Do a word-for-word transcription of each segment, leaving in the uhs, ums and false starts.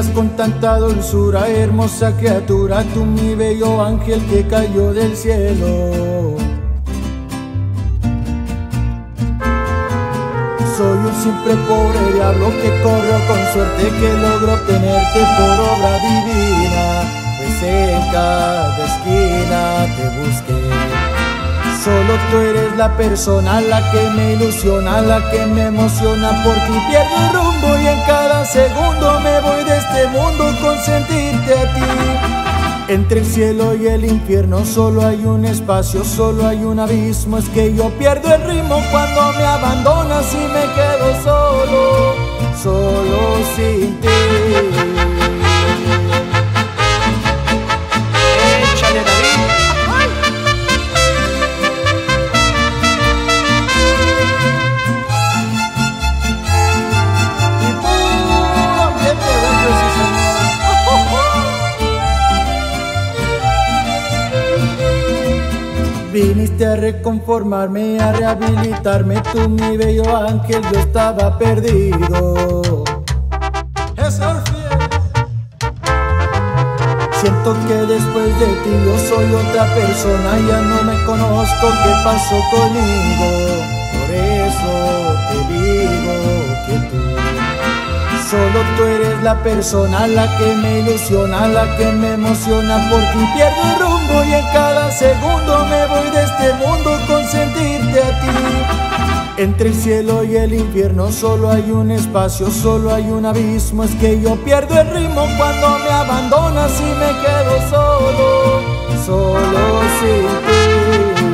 miras con tanta dulzura, hermosa criatura, tú mi bello ángel que cayó del cielo. Soy un simple pobre diablo que corrió con suerte, que logró tenerte por obra divina, pues en cada esquina te busqué. Solo tú eres la persona, la que me ilusiona, la que me emociona. Por ti pierdo el rumbo y en cada segundo me voy de este mundo con sentirte a ti. Entre el cielo y el infierno solo hay un espacio, solo hay un abismo. Es que yo pierdo el ritmo cuando me abandonas y me quedo solo, solo sin ti. Viniste a reconformarme, a rehabilitarme, tú mi bello ángel, yo estaba perdido. Siento que después de ti yo soy otra persona, ya no me conozco, ¿qué pasó conmigo? Por eso te digo que tú, solo tú eres la persona, la que me ilusiona, la que me emociona. Por ti pierdo el rumbo y en cada segundo me voy de este mundo con sentirte a ti. Entre el cielo y el infierno solo hay un espacio, solo hay un abismo. Es que yo pierdo el ritmo cuando me abandonas y me quedo solo, solo sin ti.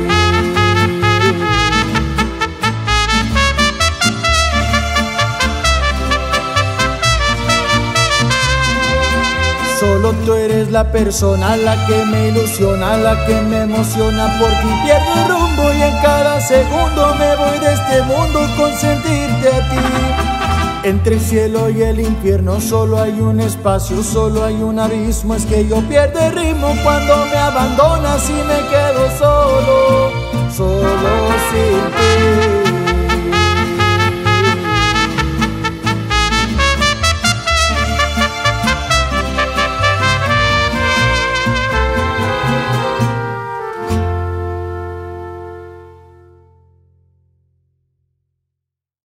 Solo tú eres la persona, la que me ilusiona, la que me emociona. Por ti pierdo el rumbo y en cada segundo me voy de este mundo con sentirte a ti. Entre el cielo y el infierno solo hay un espacio, solo hay un abismo. Es que yo pierdo el ritmo cuando me abandonas y me quedo solo, solo sin ti.